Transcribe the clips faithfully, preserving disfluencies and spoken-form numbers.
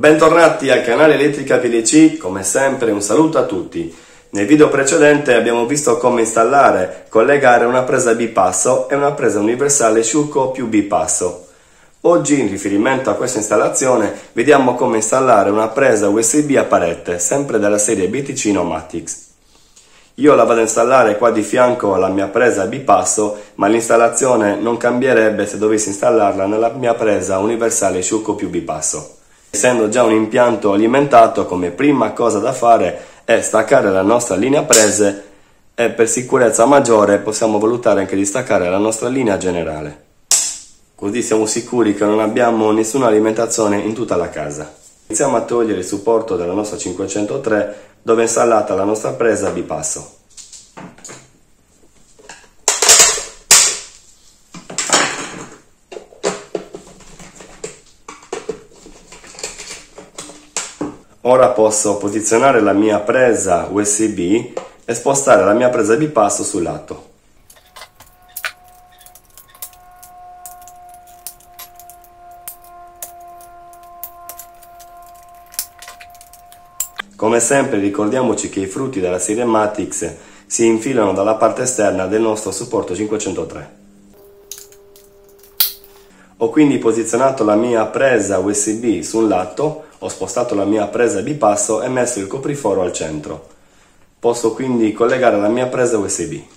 Bentornati al canale Elettrica P L C, come sempre un saluto a tutti. Nel video precedente abbiamo visto come installare, collegare una presa bipasso e una presa universale Sciucco più bipasso. Oggi, in riferimento a questa installazione, vediamo come installare una presa U S B a parete, sempre della serie B T C Nomatics. Io la vado a installare qua di fianco alla mia presa bipasso, ma l'installazione non cambierebbe se dovessi installarla nella mia presa universale Sciucco più bipasso. Essendo già un impianto alimentato, come prima cosa da fare è staccare la nostra linea prese e per sicurezza maggiore possiamo valutare anche di staccare la nostra linea generale. Così siamo sicuri che non abbiamo nessuna alimentazione in tutta la casa. Iniziamo a togliere il supporto della nostra cinquecentotre dove è installata la nostra presa bipasso. Ora posso posizionare la mia presa U S B e spostare la mia presa bipasso sul lato. Come sempre ricordiamoci che i frutti della serie Matix si infilano dalla parte esterna del nostro supporto cinquecentotre. Ho quindi posizionato la mia presa U S B sul lato, ho spostato la mia presa bipasso e messo il copriforo al centro. Posso quindi collegare la mia presa U S B.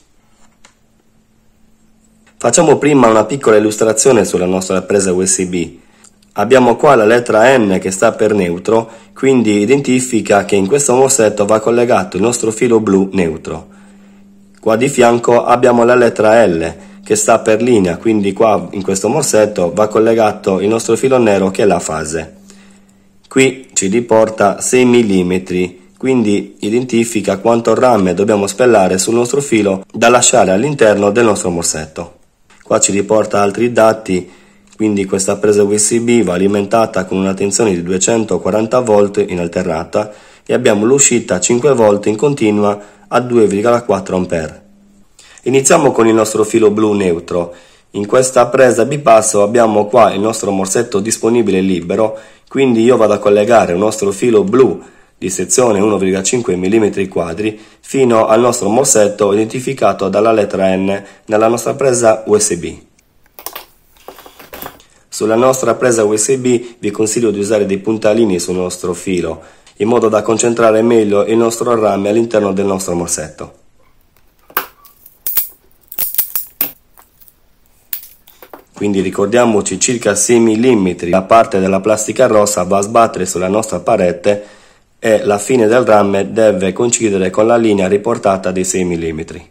Facciamo prima una piccola illustrazione sulla nostra presa U S B. Abbiamo qua la lettera N che sta per neutro, quindi identifica che in questo morsetto va collegato il nostro filo blu neutro. Qua di fianco abbiamo la lettera L che sta per linea, quindi qua in questo morsetto va collegato il nostro filo nero che è la fase. Qui ci riporta sei millimetri, quindi identifica quanto rame dobbiamo spellare sul nostro filo da lasciare all'interno del nostro morsetto. Qua ci riporta altri dati, quindi questa presa U S B va alimentata con una tensione di duecentoquaranta volt in alternata e abbiamo l'uscita cinque volt in continua a due virgola quattro ampere. Iniziamo con il nostro filo blu neutro. In questa presa bipasso abbiamo qua il nostro morsetto disponibile libero, quindi io vado a collegare il nostro filo blu di sezione uno virgola cinque millimetri quadri fino al nostro morsetto identificato dalla lettera N nella nostra presa U S B. Sulla nostra presa U S B vi consiglio di usare dei puntalini sul nostro filo, in modo da concentrare meglio il nostro rame all'interno del nostro morsetto. Quindi ricordiamoci circa sei millimetri la parte della plastica rossa va a sbattere sulla nostra parete e la fine del rame deve coincidere con la linea riportata dei sei millimetri.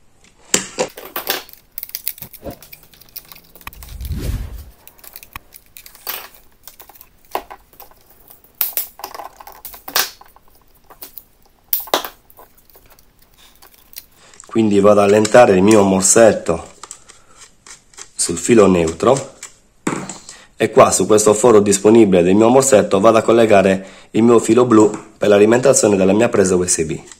Quindi vado ad allentare il mio morsetto sul filo neutro e qua su questo foro disponibile del mio morsetto vado a collegare il mio filo blu per l'alimentazione della mia presa U S B.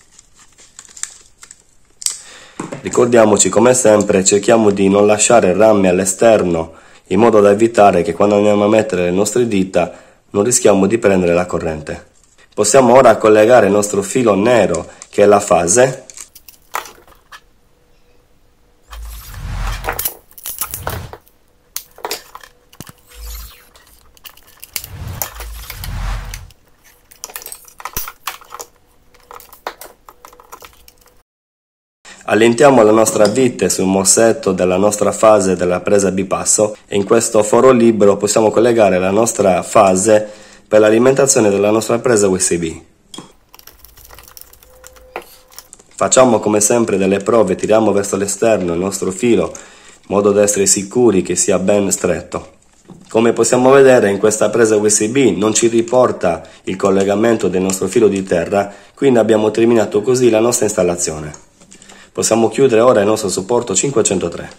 Ricordiamoci, come sempre, cerchiamo di non lasciare rame all'esterno in modo da evitare che quando andiamo a mettere le nostre dita non rischiamo di prendere la corrente. Possiamo ora collegare il nostro filo nero che è la fase. Allentiamo la nostra vite sul morsetto della nostra fase della presa bipasso e in questo foro libero possiamo collegare la nostra fase per l'alimentazione della nostra presa U S B. Facciamo come sempre delle prove, tiriamo verso l'esterno il nostro filo in modo da essere sicuri che sia ben stretto. Come possiamo vedere, in questa presa U S B non ci riporta il collegamento del nostro filo di terra, quindi abbiamo terminato così la nostra installazione. Possiamo chiudere ora il nostro supporto cinquecentotre.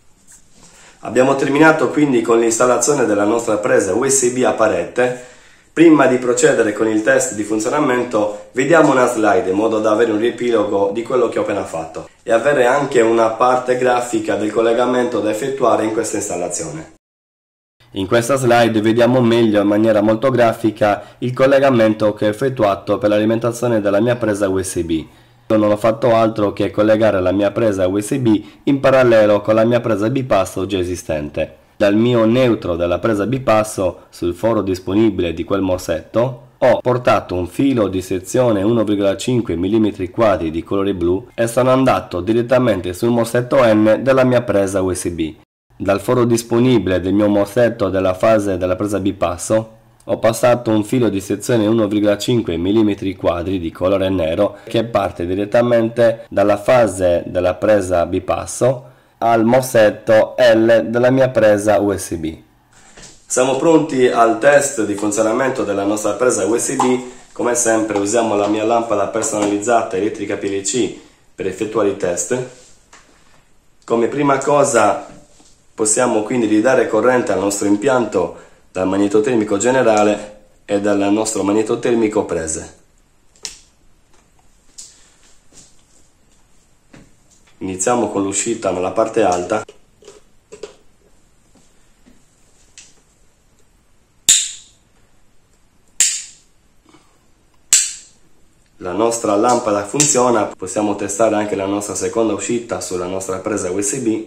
Abbiamo terminato quindi con l'installazione della nostra presa U S B a parete. Prima di procedere con il test di funzionamento, vediamo una slide in modo da avere un riepilogo di quello che ho appena fatto e avere anche una parte grafica del collegamento da effettuare in questa installazione. In questa slide vediamo meglio in maniera molto grafica il collegamento che ho effettuato per l'alimentazione della mia presa U S B. Io non ho fatto altro che collegare la mia presa U S B in parallelo con la mia presa bipasso già esistente. Dal mio neutro della presa bipasso sul foro disponibile di quel morsetto ho portato un filo di sezione uno virgola cinque millimetri quadri di colore blu e sono andato direttamente sul morsetto N della mia presa U S B. Dal foro disponibile del mio morsetto della fase della presa bipasso ho passato un filo di sezione uno virgola cinque millimetri quadri di colore nero che parte direttamente dalla fase della presa bipasso al morsetto L della mia presa U S B. Siamo pronti al test di funzionamento della nostra presa U S B. Come sempre usiamo la mia lampada personalizzata elettrica P L C per effettuare i test. Come prima cosa possiamo quindi ridare corrente al nostro impianto dal magnetotermico generale e dal nostro magnetotermico prese. Iniziamo con l'uscita nella parte alta. La nostra lampada funziona, possiamo testare anche la nostra seconda uscita sulla nostra presa U S B.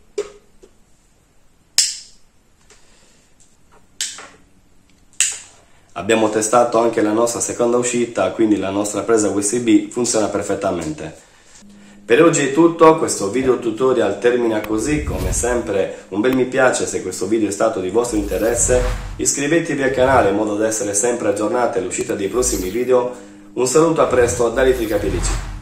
Abbiamo testato anche la nostra seconda uscita, quindi la nostra presa U S B funziona perfettamente. Per oggi è tutto, questo video tutorial termina così. Come sempre un bel mi piace se questo video è stato di vostro interesse, iscrivetevi al canale in modo da essere sempre aggiornati all'uscita dei prossimi video. Un saluto, a presto da Elettrica P L C.